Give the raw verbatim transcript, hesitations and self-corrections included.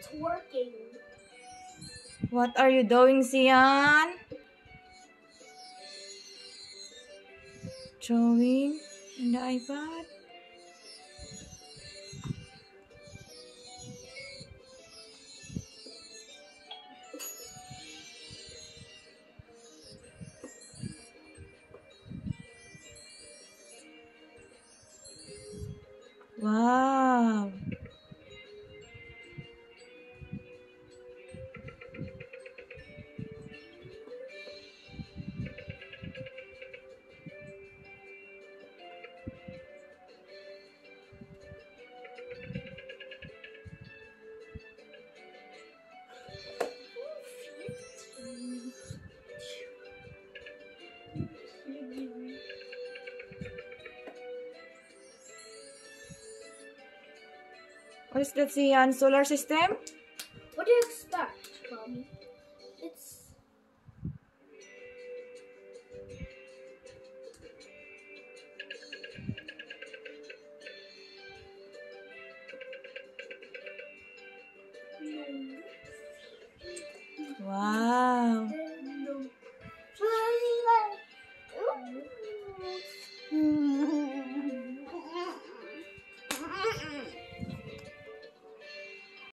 It's working. What are you doing, Sian? Drawing in the iPad? Wow. What is that, Sian? Solar system? What do you expect, Mommy? It's Wow.